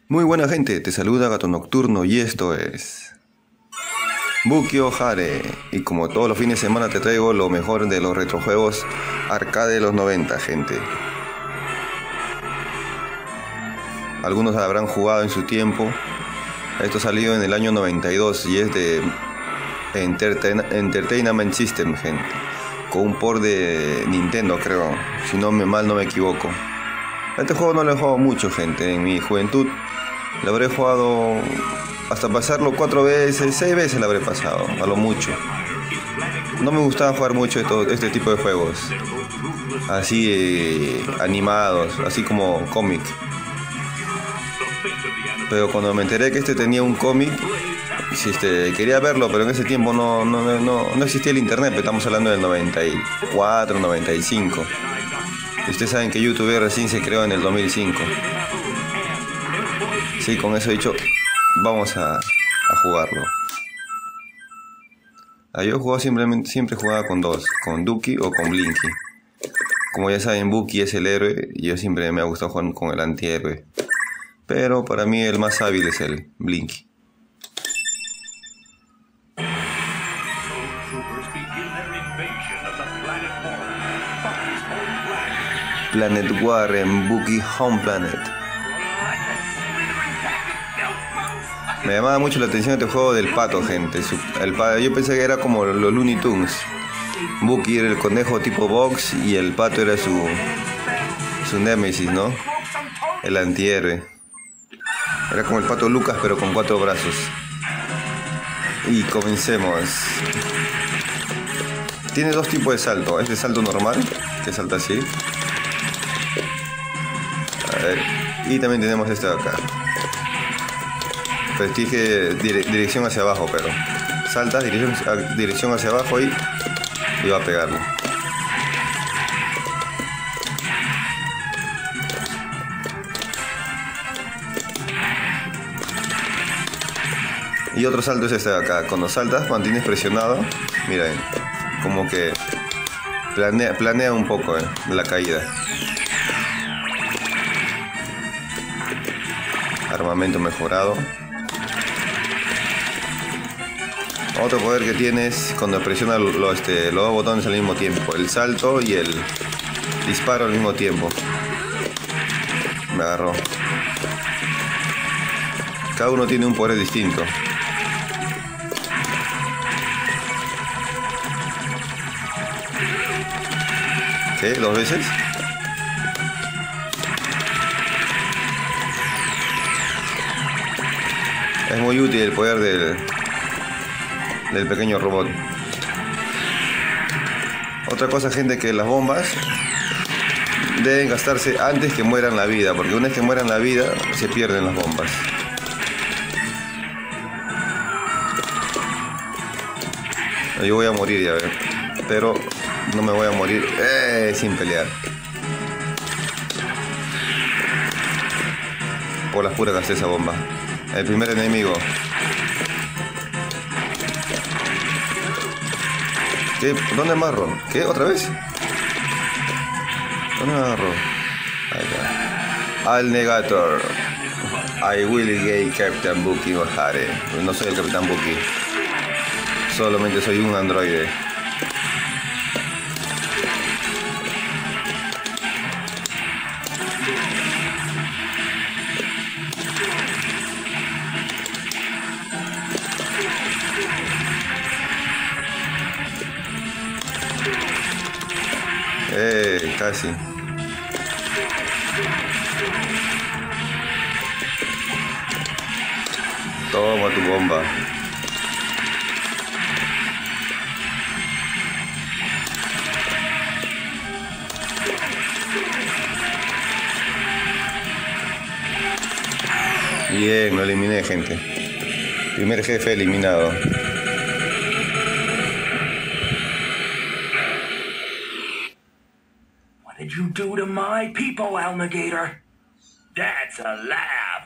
Muy buena gente, te saluda Gato Nocturno y esto es Bukio Hare. Y como todos los fines de semana te traigo lo mejor de los retrojuegos arcade de los 90, gente. Algunos habrán jugado en su tiempo. Esto salió en el año 92 y es de Entertainment System, gente. Con un port de Nintendo, creo, si no mal no me equivoco. Este juego no lo he jugado mucho, gente. En mi juventud lo habré jugado hasta pasarlo 4 veces, 6 veces lo habré pasado, a lo mucho. No me gustaba jugar mucho este tipo de juegos, así animados, así como cómic. Pero cuando me enteré que este tenía un cómic, quería verlo, pero en ese tiempo no existía el internet. Estamos hablando del 94, 95. Y ustedes saben que YouTube recién se creó en el 2005. Sí, con eso dicho, vamos a jugarlo. Yo jugaba siempre jugaba con dos, con Duki o con Blinky. Como ya saben, Buki es el héroe y yo siempre me ha gustado jugar con el antihéroe. Pero para mí el más hábil es el Blinky. Planet War en Buki Home Planet. Me llamaba mucho la atención este juego del pato, gente. Yo pensé que era como los Looney Tunes. Buki era el conejo tipo box y el pato era su némesis, ¿no? El antihéroe. Era como el pato Lucas, pero con 4 brazos. Y comencemos. Tiene 2 tipos de salto. Este salto normal, que salta así. A ver. Y también tenemos este de acá. Prestige dirección hacia abajo, pero saltas dirección hacia abajo y va a pegarlo. Y otro salto es este de acá. Cuando saltas, mantienes presionado. Miren, como que planea un poco la caída. Armamento mejorado. Otro poder que tienes cuando presionas los 2 botones al mismo tiempo. El salto y el disparo al mismo tiempo. Me agarró. Cada uno tiene un poder distinto. ¿Qué? ¿2 veces? Es muy útil el poder del pequeño robot. Otra cosa, gente, que las bombas deben gastarse antes que mueran la vida, porque una vez que mueran la vida se pierden las bombas. Yo voy a morir ya, pero no me voy a morir sin pelear. Por las puras gasté esa bomba. El primer enemigo. ¿Qué? ¿Dónde amarro? ¿Qué? ¿Otra vez? ¿Dónde amarro? Ahí está. Al Negator. I will gay Captain Buki Hare. No soy el Capitán Buki. Solamente soy un androide. Casi. Toma tu bomba. Bien, lo eliminé, gente. Primer jefe eliminado. What did you do to my people, Alligator? That's a laugh.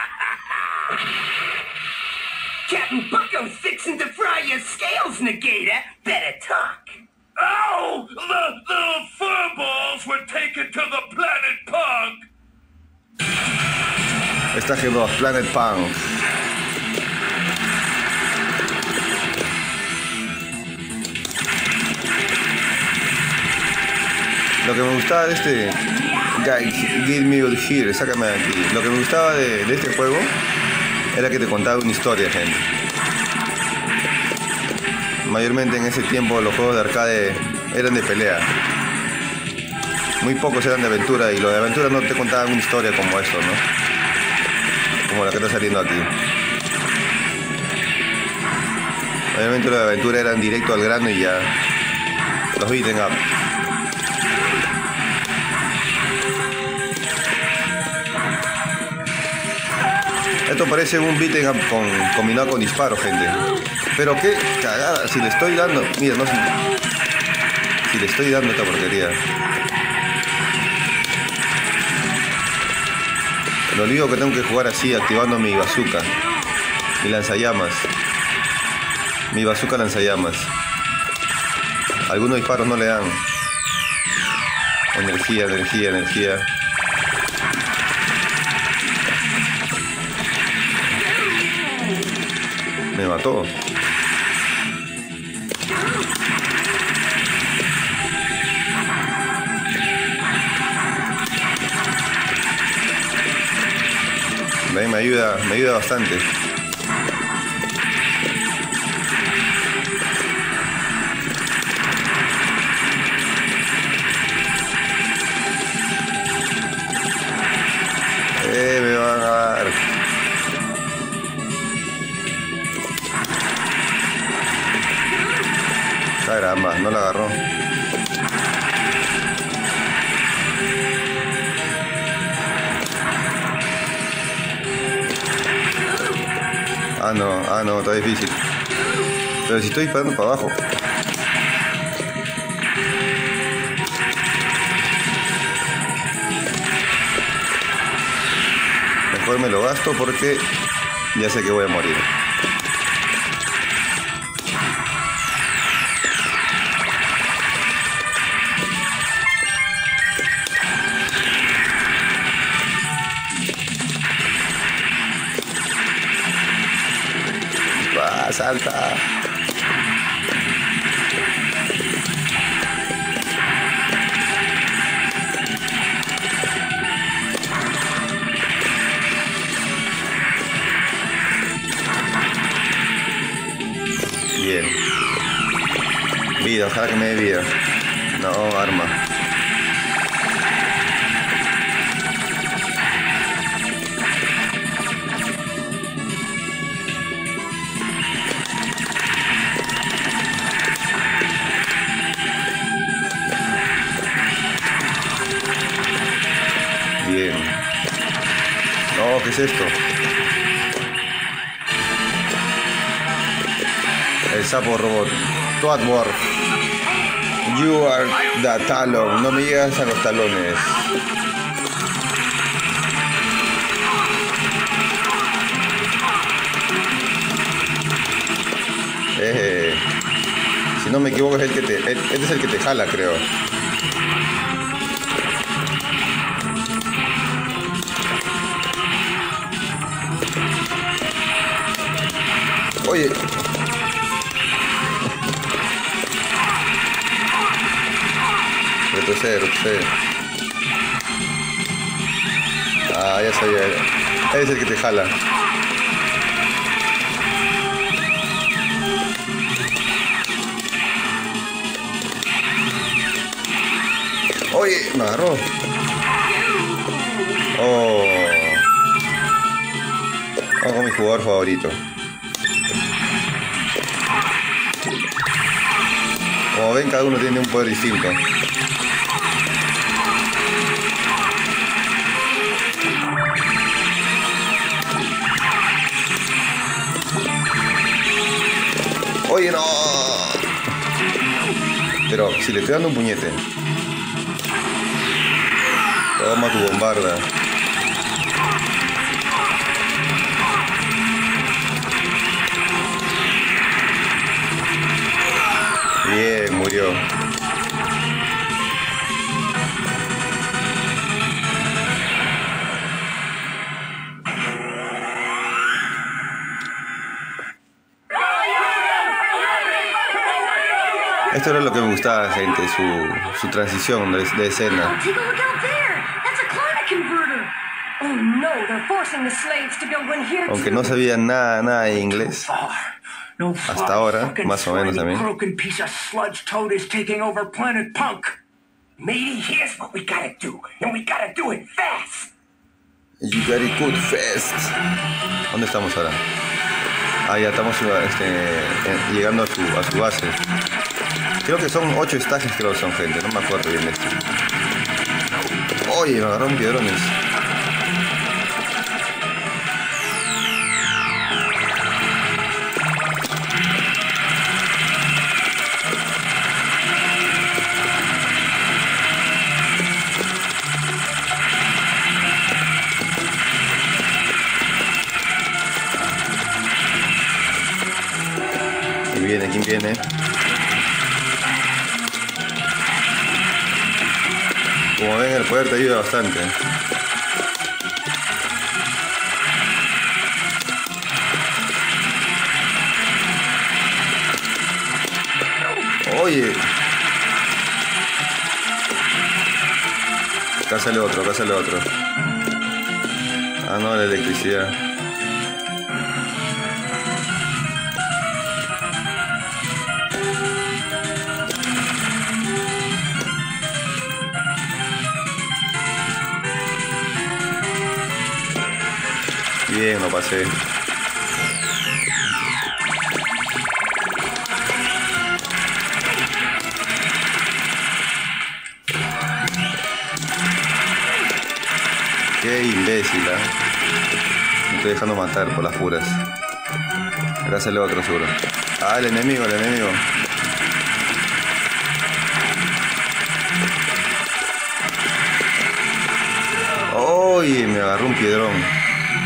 Captain Bucko's fixing to fry your scales, Negator. Better talk. Ow! The furballs were taken to the planet Pug. Está G2, Planet Punk. Lo que me gustaba de este Get Me Out Here, sácame de aquí. Lo que me gustaba de este juego era que te contaba una historia, gente. Mayormente en ese tiempo los juegos de arcade eran de pelea. Muy pocos eran de aventura, y los de aventura no te contaban una historia como eso, ¿no? Como la que está saliendo aquí. Mayormente los de aventura eran directo al grano y ya. Los beaten up. Esto parece un beat'em up combinado con disparo, gente. Pero qué cagada, si le estoy dando... Mira, no sé... Si le estoy dando esta porquería. Lo único que tengo que jugar así, activando mi bazooka. Mi lanzallamas. Mi bazooka lanzallamas. Algunos disparos no le dan. Energía, energía, energía. Me mató. Me ayuda bastante. Me van a dar. Caramba, no la agarró. Ah no, está difícil. Pero si estoy disparando para abajo. Mejor me lo gasto porque ya sé que voy a morir. Salta. Bien. Vida, ojalá que me dé vida. No, arma. Bien. No, ¿qué es esto? El sapo robot. Toadworth. You are the talon. No me llegas a los talones. Si no me equivoco es el que te... Este es el que te jala, creo. Oye. Retrocede. Ah, ya sabía. Es el que te jala. Oye, me agarró. Oh. Vamos con mi jugador favorito. Como ven, cada uno tiene un poder distinto. Oye, no. Pero si le estoy dando un puñete. Toma tu bombarda. Bien, murió. Esto era lo que me gustaba, gente, su transición de escena. Take a look out there. That's a climate converter. Oh no, they're forcing the slaves to build one here Aunque too. no sabía nada de inglés. No Hasta ahora, fucking más o menos slimy también. broken piece of sludge toad is taking over Planet Punk. Matey, here's what we gotta do, and we gotta do it fast. You got it good fast. ¿Dónde estamos ahora? Ah, ya estamos llegando a su base. Creo que son 8 estajes, creo que son, gente. No me acuerdo bien de esto. Oye, me agarraron piedrones. ¿Quién viene? Como ven, el poder te ayuda bastante. Oye. Acá sale otro. Ah, no, la electricidad. Bien, lo pasé. Qué imbécil, ¿eh? Me estoy dejando matar por las puras. Acá sale otro seguro. Ah, el enemigo. Oye, me agarró un piedrón.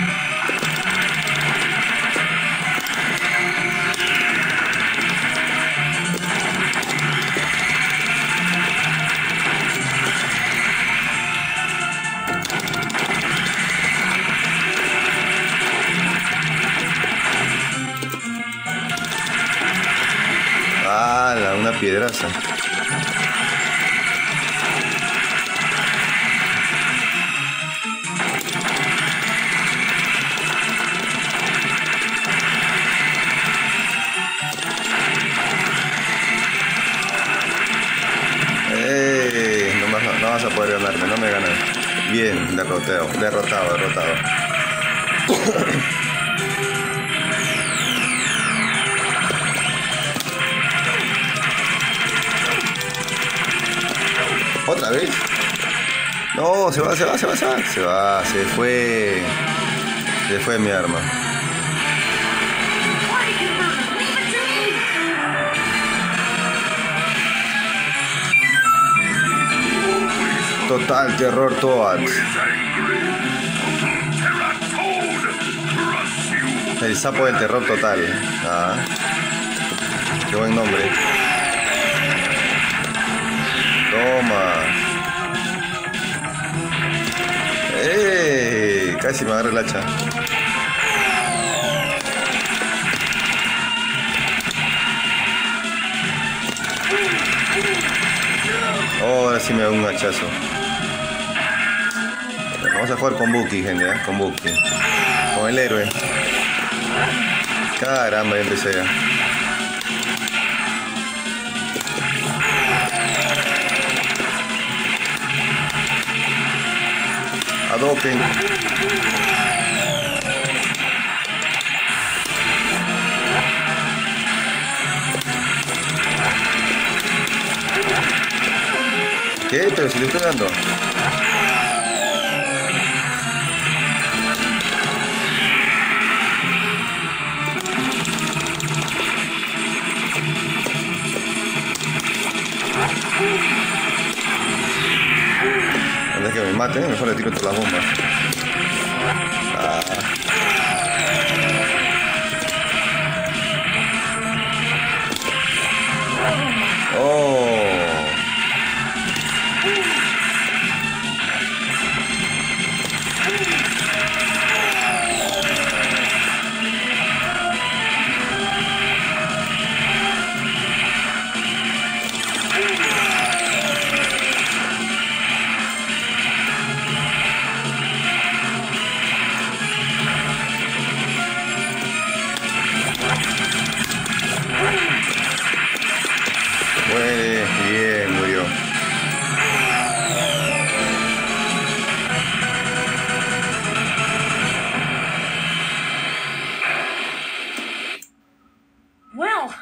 Una piedraza. No vas a poder ganarme, no me ganas. Bien, derrotado. ¿Otra vez? No, se fue mi arma. Total terror Toad. El sapo del terror total. Ah, qué buen nombre. Toma. Casi me agarra el hacha. Oh, ahora sí me da un hachazo. Vamos a jugar con Bucky, gente, ¿eh? Con Bucky. Con el héroe. Caramba, ya empecé ya. Hadouken. ¿Qué? Pero si le estoy dando. Antes que me maten, mejor le tiro todas las bombas.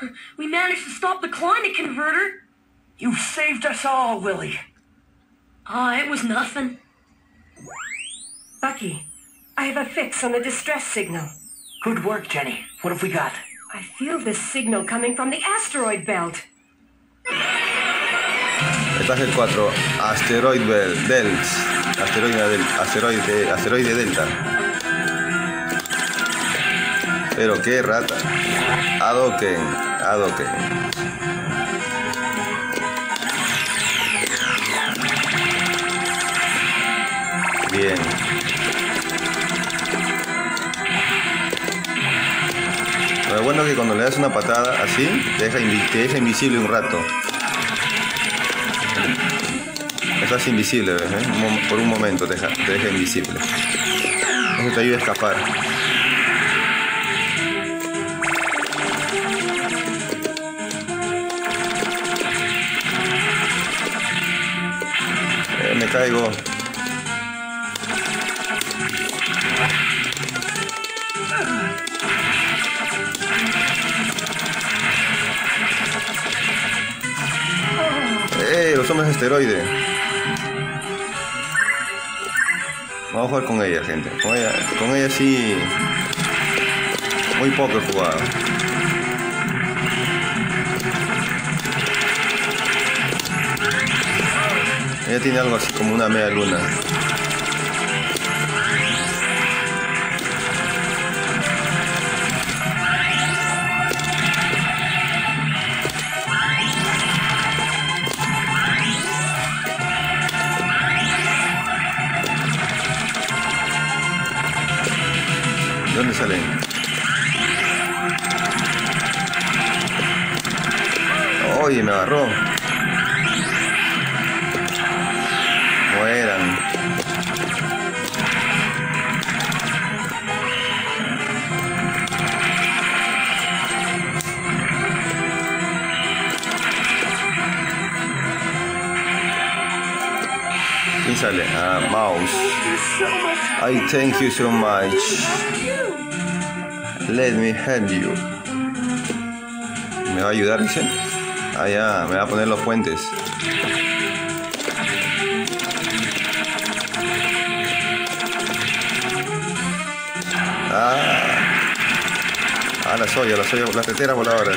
We managed to stop the climate converter. You saved us all, Willie. It was nothing. Bucky, I have a fix on the distress signal. Good work, Jenny. What have we got? I feel this signal coming from the asteroid belt. Etaje 4. Asteroid Belts. Asteroide Delta. Pero qué rata. Hadoken. Bien. Lo bueno es que cuando le das una patada así, te deja invisible un rato. Estás invisible, ¿ves? Por un momento te deja invisible. Eso te ayuda a escapar. Me caigo. Los hombres asteroide. Vamos a jugar con ella, gente. Con ella sí. Muy poco he jugado. Ella tiene algo así como una media luna. ¿De dónde salen? Oye, me agarró. Mueran. ¿Quién sale? Mouse. I thank you so much. Let me help you. ¿Me va a ayudar, dice? Ya, me va a poner los puentes. Las teteras voladoras.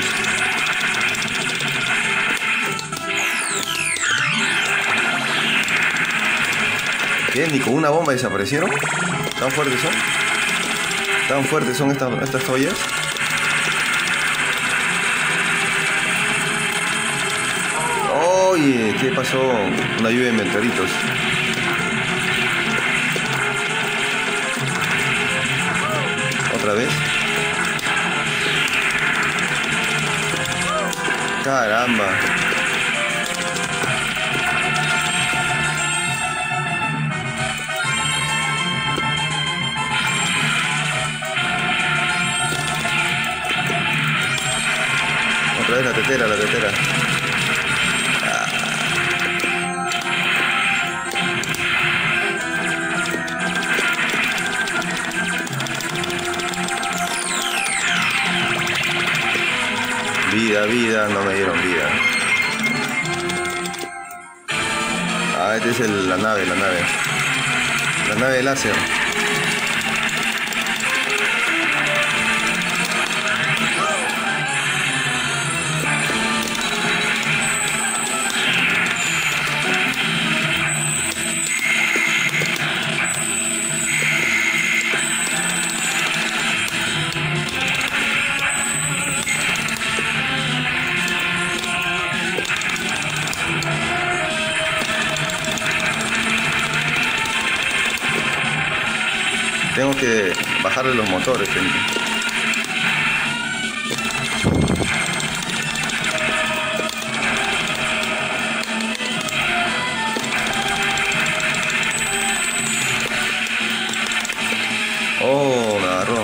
¿Qué? ¿Ni con una bomba desaparecieron? ¿Tan fuertes son? ¿Tan fuertes son estas ollas? Oye, ¿qué pasó? Una lluvia de meteoritos. ¿Otra vez? Caramba. Otra vez la tetera. Vida, no me dieron vida. Esta es la nave. La nave de láser. Tengo que bajarle los motores, gente. Oh, me agarró.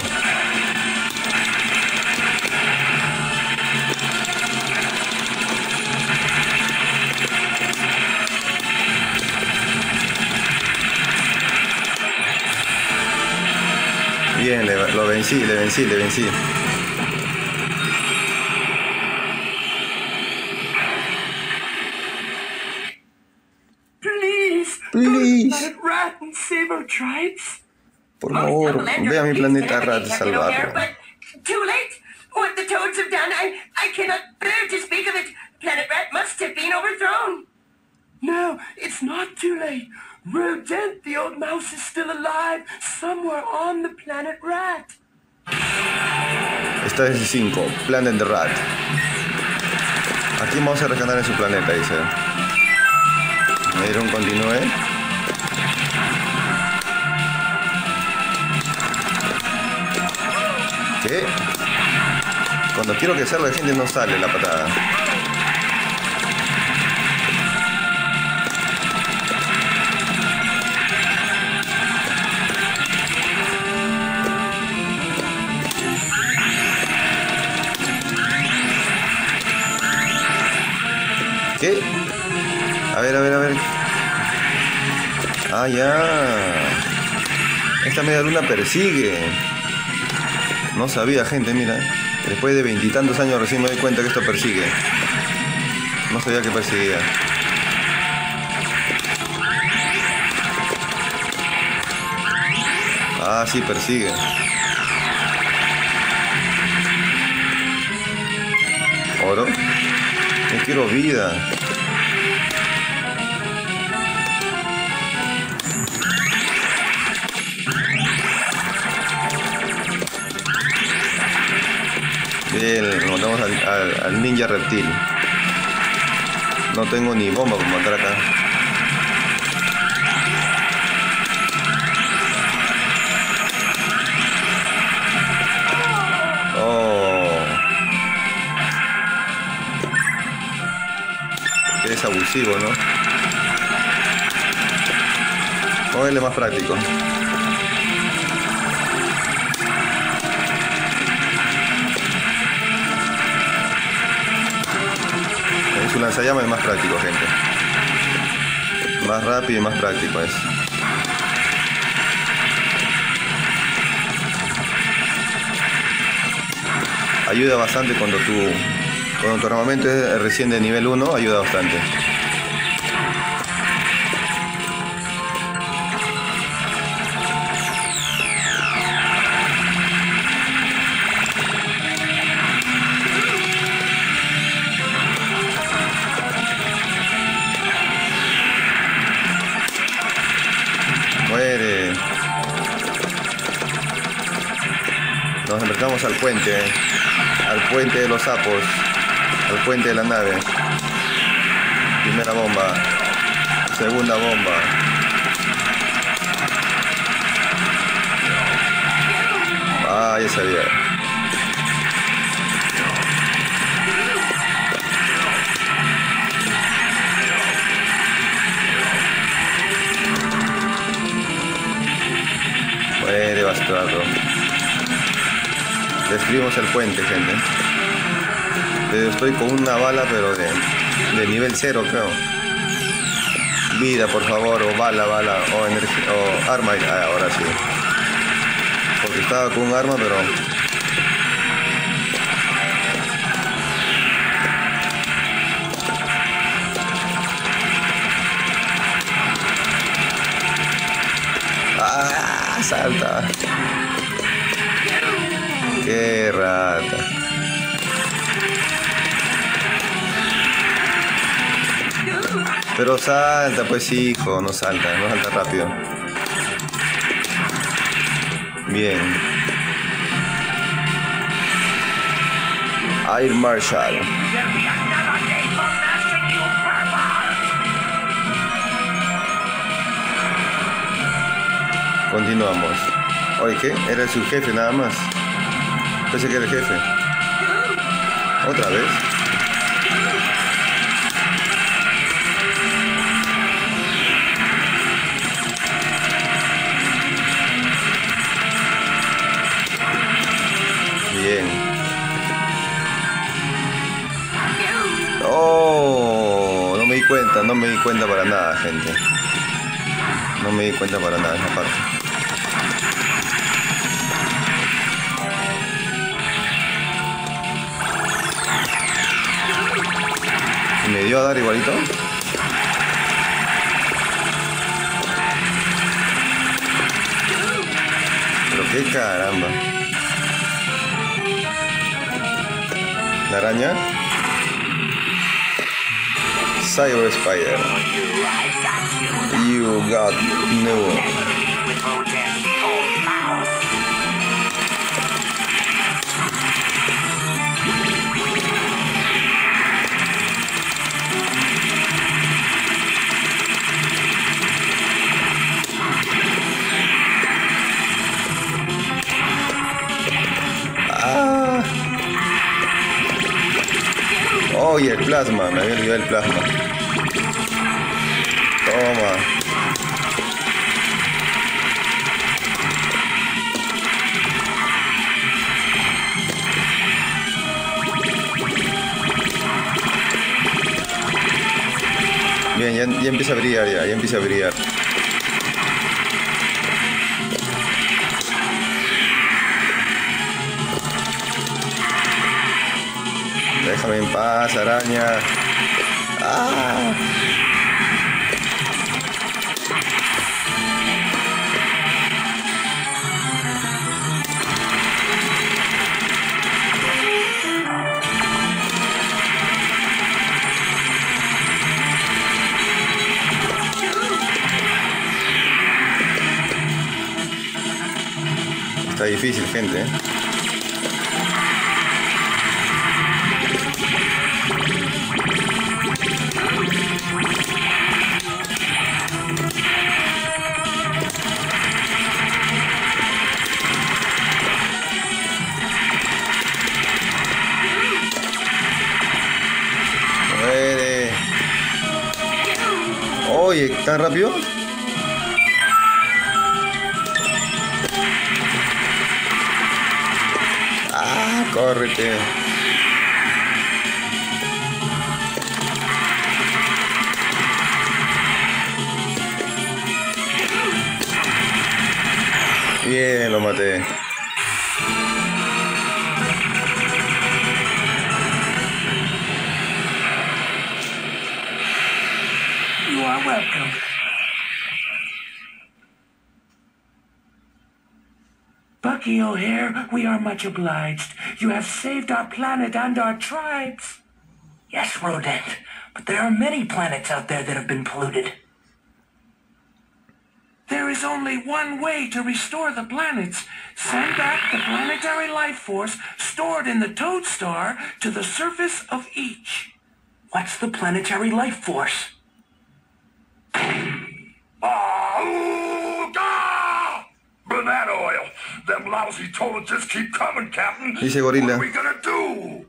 Bien, lo vencí, le vencí. Saber-tribes? Por favor, ve a mi planeta Rat a salvarlo. But too late. What the toads have done, I cannot bear to speak of it. Planet Rat must have been overthrown. No, it's not too late. Rodent, the old mouse, is still alive somewhere on the planet Rat. Esta es el 5, Planet Rat. Aquí vamos a rescatar en su planeta, dice. Me dieron continúe. ¿Qué? Cuando quiero que salga la gente no sale la patada. ¿Qué? A ver. Ah, ya. Esta media luna persigue. No sabía, gente, mira. Después de 20 y tantos años recién me doy cuenta que esto persigue. No sabía que perseguía. Ah, sí, persigue. Oro. Yo quiero vida. Bien, matamos al ninja reptil. No tengo ni bomba para matar acá. Oh. Que es abusivo, ¿no? Póngale más práctico. Su lanzallamas es más práctico, gente. Más rápido y más práctico es. Ayuda bastante cuando tu armamento es recién de nivel 1, ayuda bastante. Muere. Nos enfrentamos al puente de los sapos, al puente de la nave. Primera bomba, segunda bomba. Ah, ya sabía. Muere, bastardo. Destruimos el puente, gente. Estoy con una bala, pero de nivel 0, creo. Vida, por favor, o bala, o energía, o arma. Ah, ahora sí. Porque estaba con un arma, pero... ¡Ah! ¡Salta! ¡Qué rata! Pero salta, pues hijo, no salta rápido. Bien. Air Marshal. Continuamos. Oye, ¿qué? Era su jefe nada más. Pensé que era el jefe. ¿Otra vez? Bien. Oh, no me di cuenta para nada, gente. No me di cuenta para nada esa parte. ¿Me dio a dar igualito? ¡Qué caramba! ¿La araña? Cyber Spider. You got no. Oye, el plasma, me había olvidado el plasma. Toma. Bien, ya empieza a brillar, ya empieza a brillar. Déjame en paz, araña. ¡Ah! Está difícil, gente, ¿eh? Oye, ¿tan rápido? Ah, córrete. Bien, lo maté. You are welcome. Bucky O'Hare, we are much obliged. You have saved our planet and our tribes. Yes, Rodent, but there are many planets out there that have been polluted. There is only one way to restore the planets. Send back the planetary life force stored in the Toad Star to the surface of each. What's the planetary life force? Banana oil. Them lousy toads just keep coming, Captain. Dice Gorila. What are we gonna do?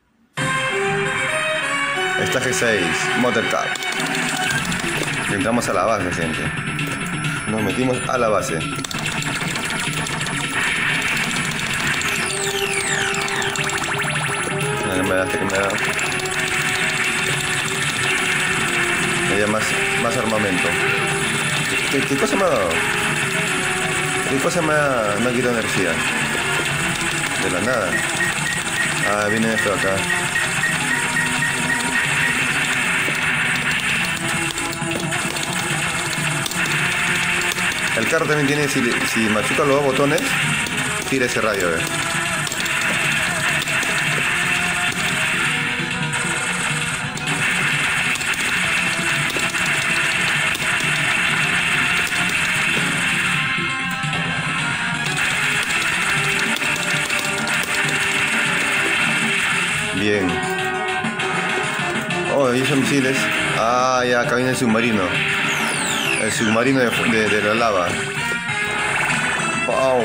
Estaje 6, Motor Cup. Entramos a la base, gente. Nos metimos a la base. No me da, que me da. Me da más armamento. ¿Qué cosa me ha dado? ¿Qué cosa me ha quitado energía? De la nada. Ah, viene esto acá. El carro también tiene, si machuca los dos botones, tira ese rayo, Bien. Oh, ¿y esos misiles? Ah, ya, acá viene el submarino. El submarino de la lava. Wow.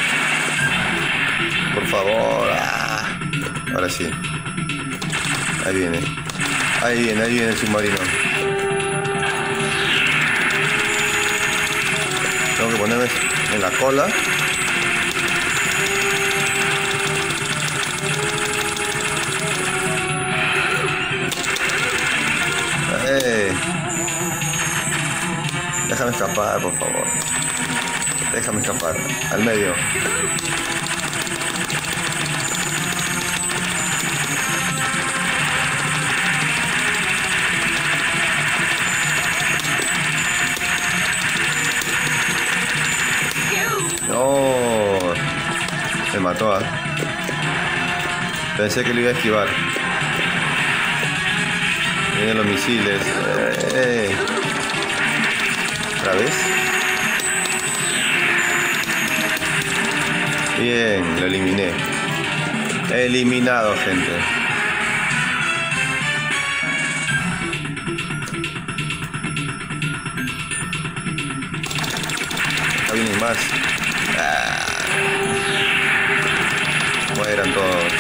Por favor. Ah. Ahora sí. Ahí viene. Ahí viene el submarino. Tengo que ponerme en la cola. Déjame escapar, por favor. Déjame escapar. Al medio. No. Me mató, ¿eh? Pensé que lo iba a esquivar. Vienen los misiles. ¿Otra vez? Bien, lo eliminé. Eliminado, gente. Acá vienen más. Mueran todos.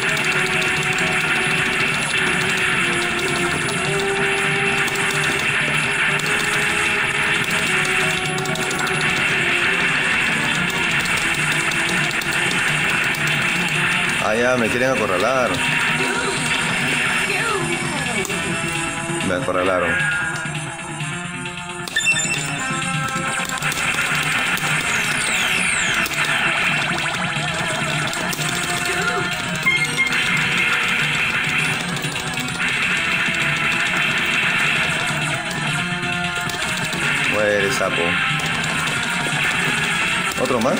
Ah, ya, me quieren acorralar. Me acorralaron. Muere, sapo. ¿Otro más?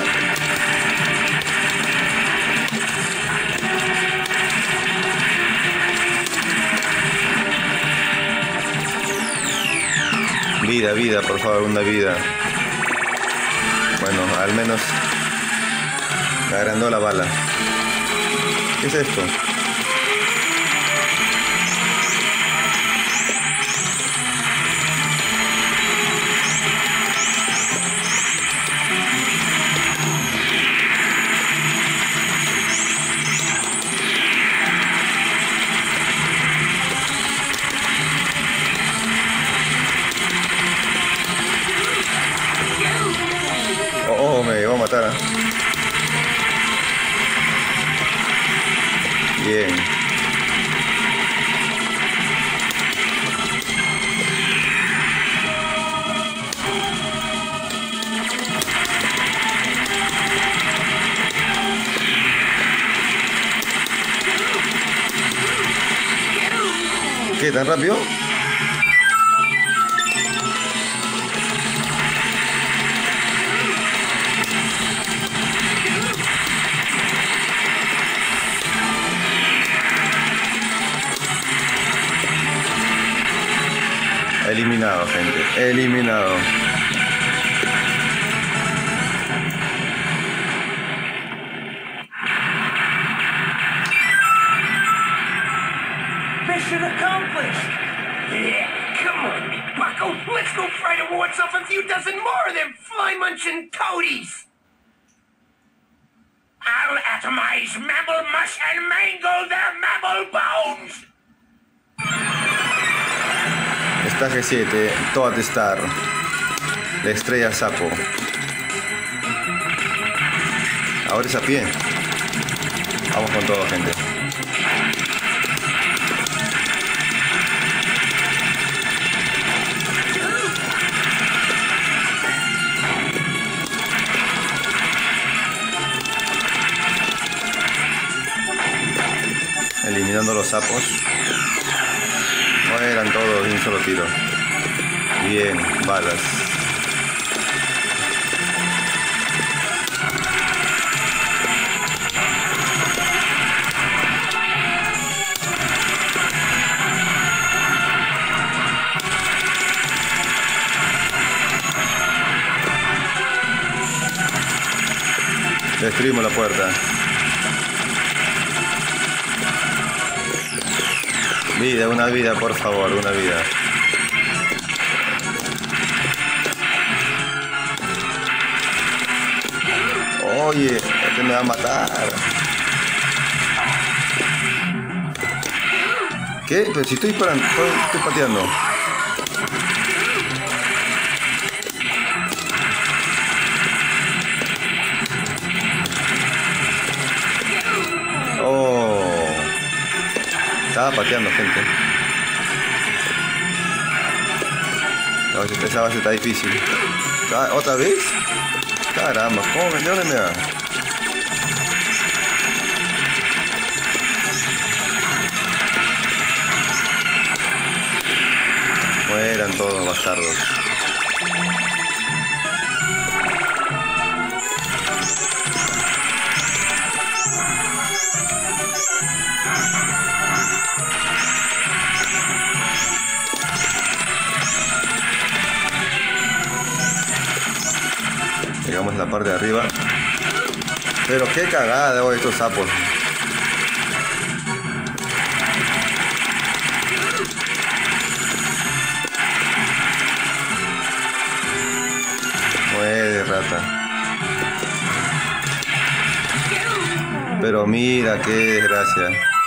Vida, por favor, una vida. Bueno, al menos me agrandó la bala. ¿Qué es esto? Me llegó a matar, ¿eh? Bien. ¿Qué? ¿Tan rápido? Eliminado, gente. Eliminado. Mission accomplished! Yeah, come on, me bucko. Let's go try to wards off a few dozen more of them fly-munching toadies! I'll atomize mammal mush and mangle their mammal bones! Está G7, Toad Star, la estrella sapo. Ahora es a pie. Vamos con todo, gente. Eliminando los sapos. Mueran todos de un solo tiro. Bien, balas. Destruimos la puerta. Vida, una vida, por favor, una vida. Oye, este me va a matar. ¿Qué? Pero si estoy disparando, estoy pateando. Oh. Estaba pateando, gente. No, esa base está difícil. ¿Otra vez? Caramba, ¿cómo? ¿De dónde me da? Mueran todos, bastardos. parte de arriba. Pero qué cagada de estos sapos. Muere, rata. Pero mira qué desgracia.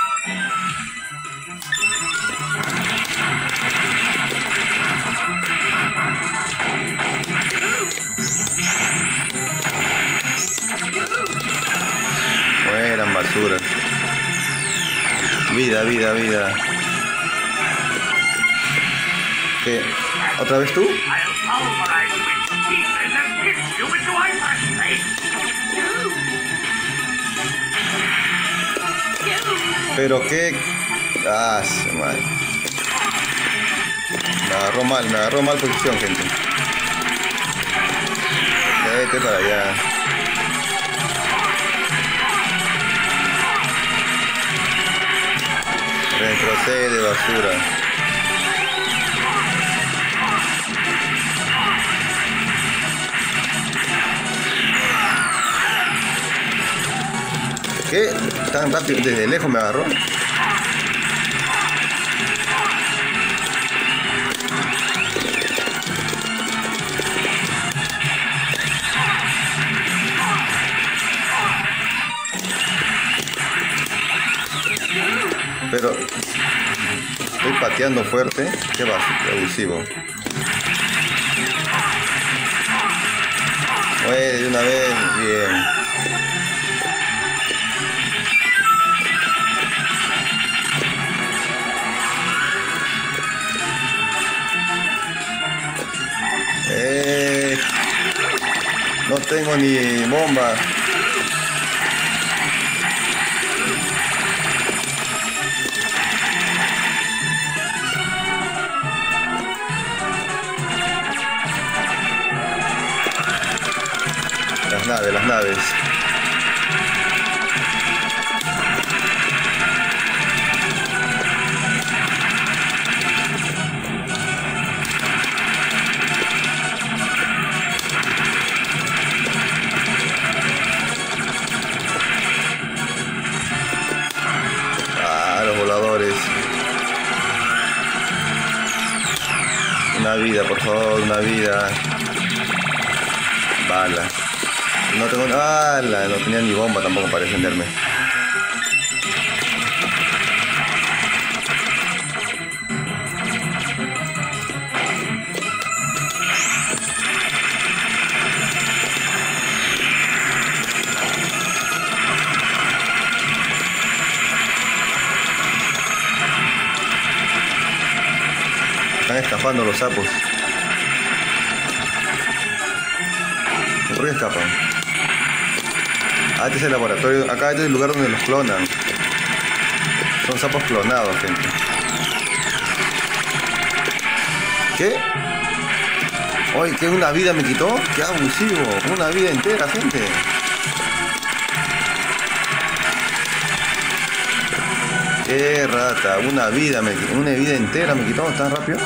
Mueran basuras. Vida, vida, vida. ¿Qué? ¿Otra vez tú? Pero qué... Ah, madre. Me agarró mal posición, gente. Vete para allá. Retrocede, basura. ¿Qué? Tan rápido, desde lejos me agarró. Pero estoy pateando fuerte. Qué abusivo. Oye, de una vez, bien. No tengo ni bomba. Las naves. Los voladores. Una vida, por favor, una vida. Bala. No tengo bala, no tenía ni bomba tampoco para defenderme. Están escapando los sapos. ¿Por qué escapan? Ah, este es el laboratorio. Acá este es el lugar donde los clonan. Son sapos clonados, gente. ¿Qué? Oye, ¿qué? ¿Una vida me quitó? ¡Qué abusivo! Una vida entera, gente. ¡Qué rata! Una vida entera me quitó tan rápido.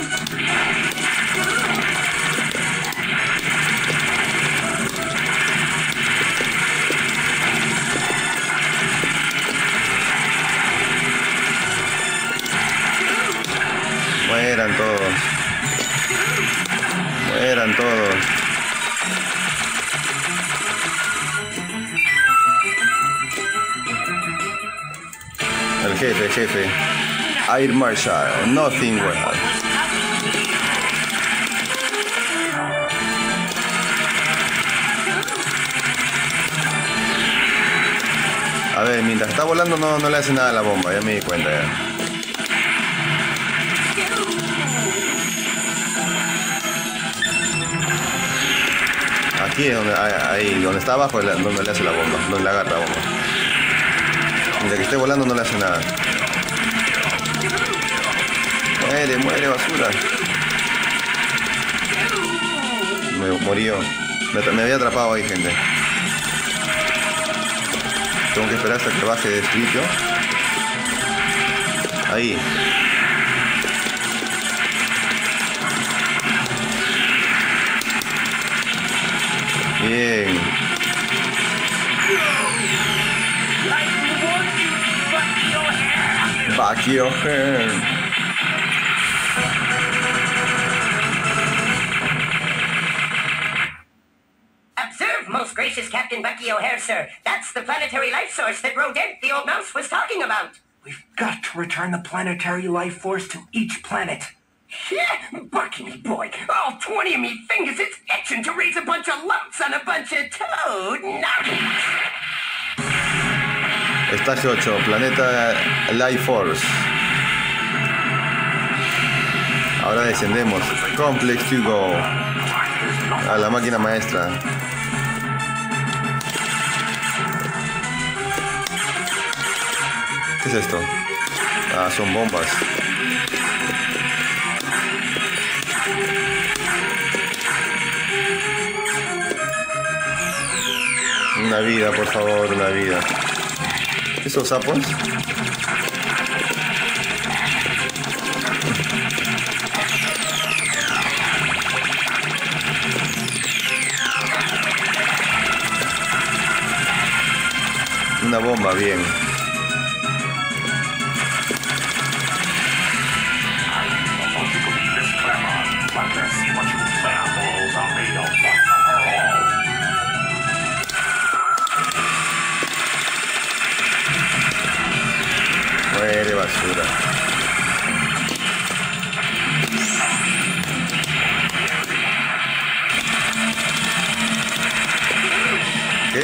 Mueran todos. Mueran todos. El jefe. Air Marshal, nothing well. A ver, mientras está volando no le hace nada a la bomba, ya me di cuenta ya. Aquí es donde, ahí, donde está abajo, donde le hace la bomba, donde le agarra la bomba. Mientras que esté volando no le hace nada. Muere, basura. Murió. Me había atrapado ahí, gente. Tengo que esperar hasta que baje de sitio. Ahí. Bien. I warned you, Bucky O'Hare! Bucky O'Hare. Observe, most gracious Captain Bucky O'Hare, sir. That's the planetary life source that Rodent, the old mouse, was talking about. We've got to return the planetary life force to each planet. Yeah, Bucky, me boy, all 20 of me fingers, it's itching to raise a bunch of lumps on a bunch of toad nuggets. Estadio 8, planeta Life Force. Ahora descendemos. Complex to go. A la máquina maestra. ¿Qué es esto? Ah, son bombas. Una vida, por favor, una vida. ¿Esos sapos? Una bomba, bien. Muere basura. ¿Qué?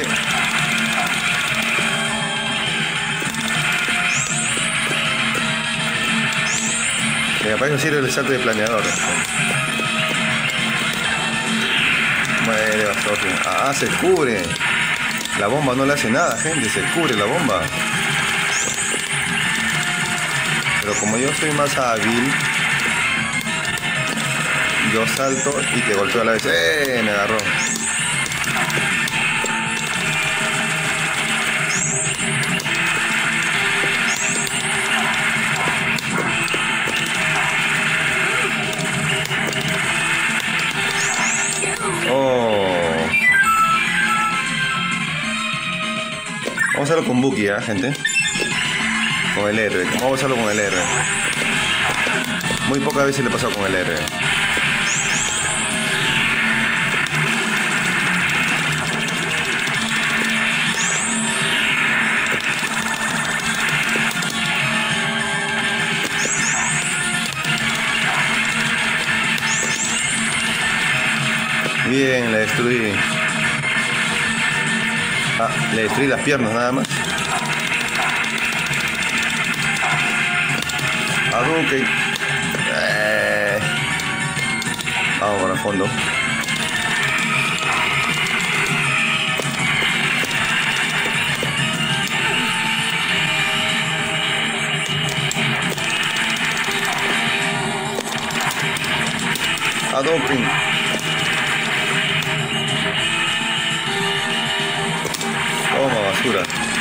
Mira, para eso sirve el salto de planeador. Muere basura. Ah, se cubre. La bomba no le hace nada, gente. Se cubre la bomba. Pero como yo soy más hábil, yo salto y te golpeo a la vez. Me agarró. Oh. Vamos a hacerlo con Bucky, gente. Con el R. Vamos a hacerlo con el R. Muy pocas veces le he pasado con el R. Bien, le destruí. Ah, le destruí las piernas nada más. Hadouken. Vamos para el fondo. Hadouken. Toma basura.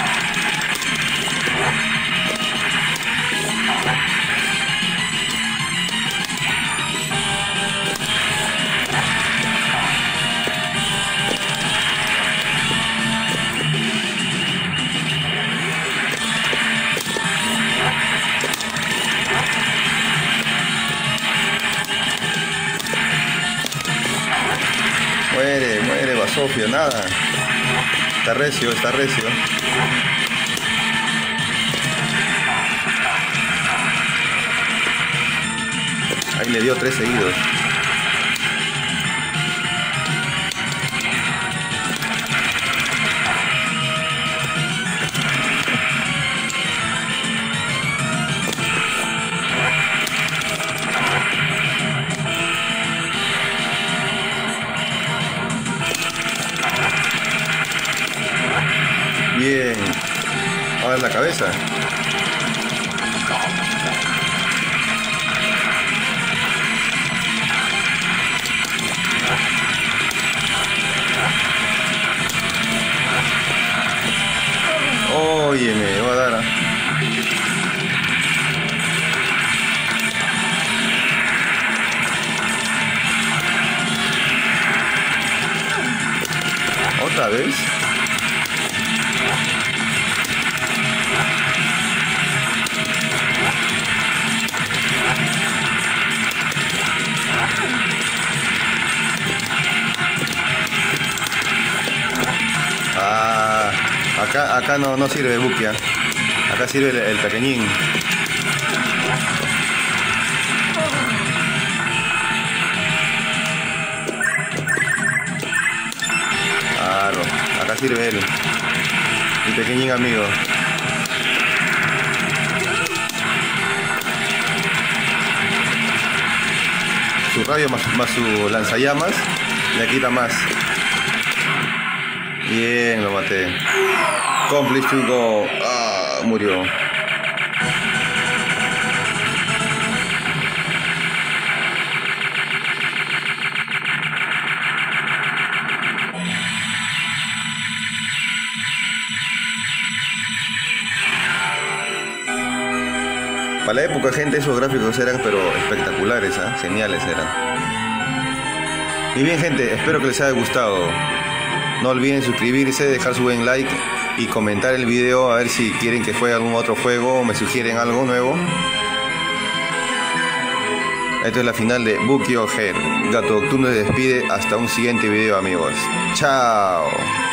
Muere, muere, Basofia, nada. Está recio, está recio. Ahí le dio 3 seguidos. Bien. Ahora la cabeza. Oye, me va a dar. ¿Otra vez? acá no sirve Bukia. Acá sirve el pequeñín. Claro, acá sirve él. Mi pequeñín amigo. Su rayo más su lanzallamas le quita más. Bien, lo maté. Complete to go. Ah, murió. Para la época, gente, esos gráficos eran pero espectaculares, ¿eh? Geniales eran. Y bien, gente, espero que les haya gustado. No olviden suscribirse, dejar su buen like y comentar el video a ver si quieren que juegue algún otro juego o me sugieren algo nuevo. Esto es la final de Bukio Head. Gato Nocturno se despide hasta un siguiente video, amigos. Chao.